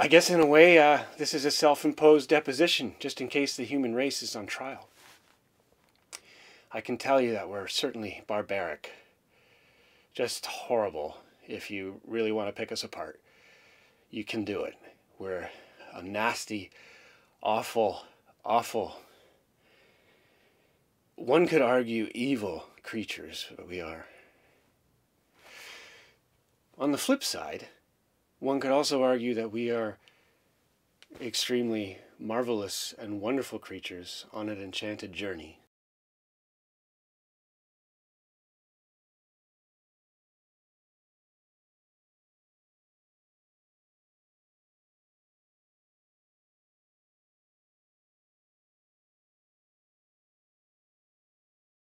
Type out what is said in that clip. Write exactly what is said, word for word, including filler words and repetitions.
I guess in a way, uh, this is a self-imposed deposition, just in case the human race is on trial. I can tell you that we're certainly barbaric. Just horrible. If you really want to pick us apart, you can do it. We're a nasty, awful, awful, one could argue evil creatures we are. On the flip side, one could also argue that we are extremely marvelous and wonderful creatures on an enchanted journey.